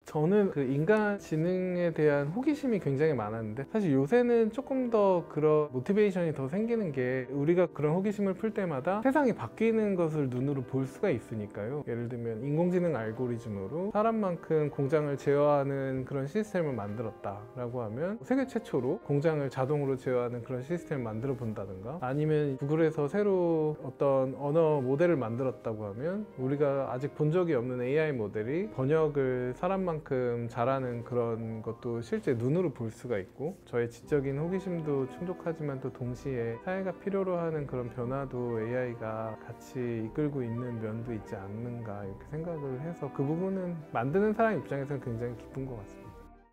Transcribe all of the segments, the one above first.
저는 그 인간 지능에 대한 호기심이 굉장히 많았는데, 사실 요새는 조금 더 그런 모티베이션이 더 생기는 게, 우리가 그런 호기심을 풀 때마다 세상이 바뀌는 것을 눈으로 볼 수가 있으니까요. 예를 들면 인공지능 알고리즘으로 사람만큼 공장을 제어하는 그런 시스템을 만들었다 라고 하면, 세계 최초로 공장을 자동으로 제어하는 그런 시스템을 만들어 본다든가, 아니면 구글에서 새로 어떤 언어 모델을 만들었다고 하면 우리가 아직 본 적이 없는 AI 모델이 번역을 사람만큼 잘하는 그런 것도 실제 눈으로 볼 수가 있고, 저의 지적인 호기심도 충족하지만 또 동시에 사회가 필요로 하는 그런 변화도 AI가 같이 이끌고 있는 면도 있지 않는가, 이렇게 생각을 해서 그 부분은 만드는 사람 입장에서는 굉장히 기쁜 것 같습니다.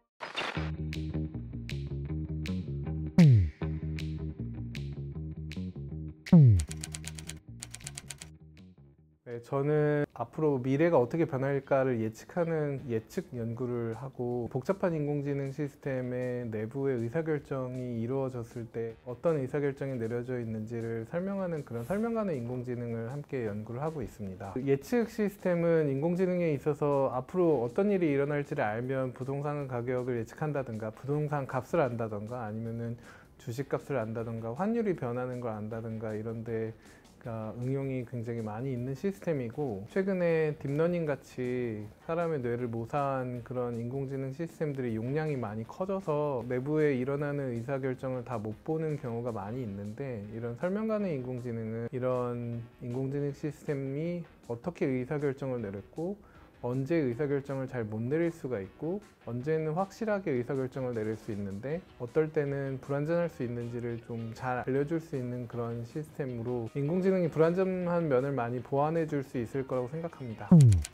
네, 저는 앞으로 미래가 어떻게 변할까를 예측하는 예측 연구를 하고, 복잡한 인공지능 시스템의 내부의 의사결정이 이루어졌을 때 어떤 의사결정이 내려져 있는지를 설명하는 그런 설명가능 인공지능을 함께 연구를 하고 있습니다. 예측 시스템은 인공지능에 있어서 앞으로 어떤 일이 일어날지를 알면 부동산 가격을 예측한다든가, 부동산 값을 안다든가, 아니면은 주식값을 안다든가, 환율이 변하는 걸 안다든가, 이런데 응용이 굉장히 많이 있는 시스템이고, 최근에 딥러닝 같이 사람의 뇌를 모사한 그런 인공지능 시스템들이 용량이 많이 커져서 내부에 일어나는 의사결정을 다 못 보는 경우가 많이 있는데, 이런 설명가능 인공지능은 이런 인공지능 시스템이 어떻게 의사결정을 내렸고, 언제 의사결정을 잘 못 내릴 수가 있고, 언제는 확실하게 의사결정을 내릴 수 있는데 어떨 때는 불완전할 수 있는지를 좀 잘 알려줄 수 있는 그런 시스템으로, 인공지능이 불완전한 면을 많이 보완해 줄 수 있을 거라고 생각합니다.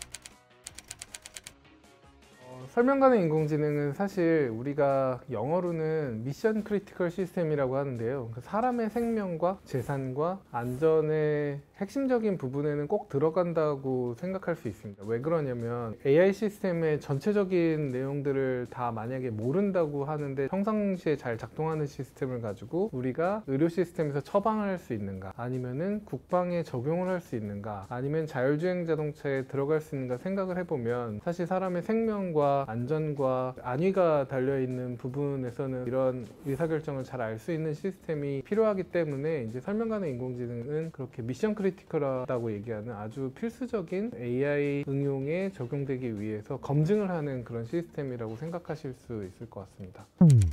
설명가능 인공지능은 사실 우리가 영어로는 미션 크리티컬 시스템이라고 하는데요, 사람의 생명과 재산과 안전의 핵심적인 부분에는 꼭 들어간다고 생각할 수 있습니다. 왜 그러냐면, AI 시스템의 전체적인 내용들을 다 만약에 모른다고 하는데 평상시에 잘 작동하는 시스템을 가지고 우리가 의료 시스템에서 처방을 할 수 있는가, 아니면은 국방에 적용을 할 수 있는가, 아니면 자율주행 자동차에 들어갈 수 있는가 생각을 해보면, 사실 사람의 생명과 안전과 안위가 달려있는 부분에서는 이런 의사결정을 잘 알 수 있는 시스템이 필요하기 때문에, 이제 설명가능 인공지능은 그렇게 미션 크리티컬하다고 얘기하는 아주 필수적인 AI 응용에 적용되기 위해서 검증을 하는 그런 시스템이라고 생각하실 수 있을 것 같습니다.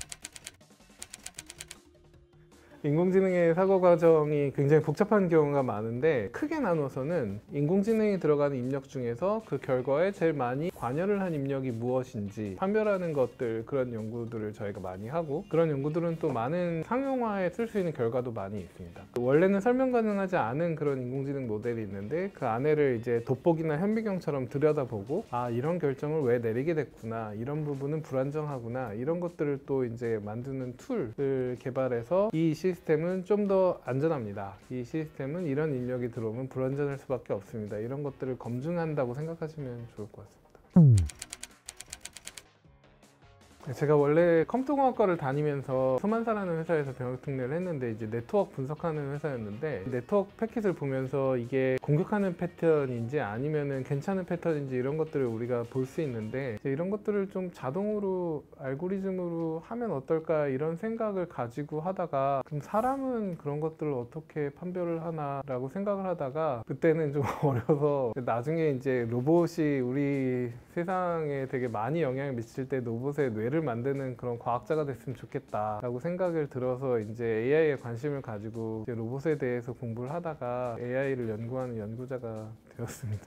인공지능의 사고 과정이 굉장히 복잡한 경우가 많은데, 크게 나눠서는 인공지능이 들어가는 입력 중에서 그 결과에 제일 많이 관여를 한 입력이 무엇인지 판별하는 것들, 그런 연구들을 저희가 많이 하고, 그런 연구들은 또 많은 상용화에 쓸 수 있는 결과도 많이 있습니다. 원래는 설명 가능하지 않은 그런 인공지능 모델이 있는데, 그 안에를 이제 돋보기나 현미경처럼 들여다보고, 아, 이런 결정을 왜 내리게 됐구나, 이런 부분은 불안정하구나, 이런 것들을 또 이제 만드는 툴을 개발해서, 이 시스템은 좀 더 안전합니다, 이 시스템은 이런 입력이 들어오면 불안전할 수밖에 없습니다, 이런 것들을 검증한다고 생각하시면 좋을 것 같습니다. 제가 원래 컴퓨터공학과를 다니면서 소만사라는 회사에서 병역 특례를 했는데, 이제 네트워크 분석하는 회사였는데, 네트워크 패킷을 보면서 이게 공격하는 패턴인지 아니면은 괜찮은 패턴인지 이런 것들을 우리가 볼 수 있는데, 이런 것들을 좀 자동으로 알고리즘으로 하면 어떨까, 이런 생각을 가지고 하다가, 그럼 사람은 그런 것들을 어떻게 판별을 하나 라고 생각을 하다가, 그때는 좀 어려서, 나중에 이제 로봇이 우리 세상에 되게 많이 영향을 미칠 때 로봇의 뇌를 만드는 그런 과학자가 됐으면 좋겠다 라고 생각을 들어서, 이제 AI에 관심을 가지고 이제 로봇에 대해서 공부를 하다가 AI를 연구하는 연구자가 되었습니다.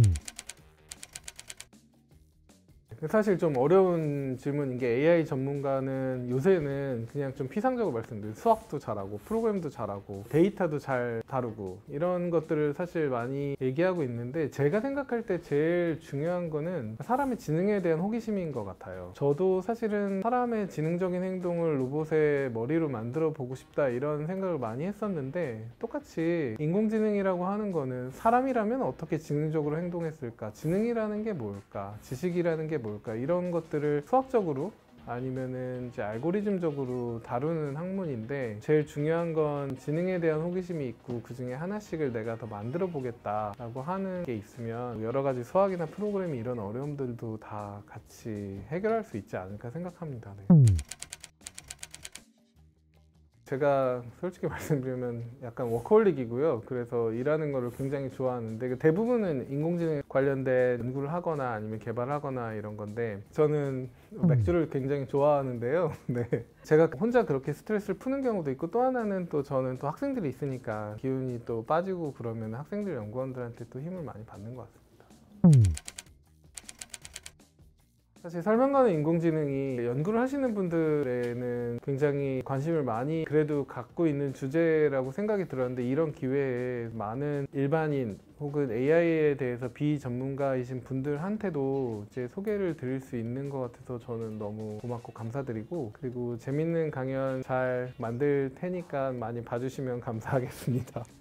사실 좀 어려운 질문인 게, AI 전문가는 요새는 그냥 좀 피상적으로 말씀드려요. 수학도 잘하고 프로그램도 잘하고 데이터도 잘 다루고 이런 것들을 사실 많이 얘기하고 있는데, 제가 생각할 때 제일 중요한 거는 사람의 지능에 대한 호기심인 것 같아요. 저도 사실은 사람의 지능적인 행동을 로봇의 머리로 만들어 보고 싶다, 이런 생각을 많이 했었는데, 똑같이 인공지능이라고 하는 거는 사람이라면 어떻게 지능적으로 행동했을까, 지능이라는 게 뭘까, 지식이라는 게 뭘까, 이런 것들을 수학적으로 아니면은 이제 알고리즘적으로 다루는 학문인데 제일 중요한 건 지능에 대한 호기심이 있고 그 중에 하나씩을 내가 더 만들어 보겠다라고 하는 게 있으면 여러 가지 수학이나 프로그래밍 이런 어려움들도 다 같이 해결할 수 있지 않을까 생각합니다. 네. 제가 솔직히 말씀드리면 약간 워커홀릭이고요. 그래서 일하는 거를 굉장히 좋아하는데 대부분은 인공지능 관련된 연구를 하거나 아니면 개발하거나 이런 건데 저는 맥주를 굉장히 좋아하는데요. 네. 제가 혼자 그렇게 스트레스를 푸는 경우도 있고 또 하나는 또 저는 또 학생들이 있으니까 기운이 또 빠지고 그러면 학생들 연구원들한테 또 힘을 많이 받는 것 같습니다. 사실 설명가는 인공지능이 연구를 하시는 분들에는 굉장히 관심을 많이 그래도 갖고 있는 주제라고 생각이 들었는데 이런 기회에 많은 일반인 혹은 AI에 대해서 비전문가이신 분들한테도 이제 소개를 드릴 수 있는 것 같아서 저는 너무 고맙고 감사드리고 그리고 재밌는 강연 잘 만들 테니까 많이 봐주시면 감사하겠습니다.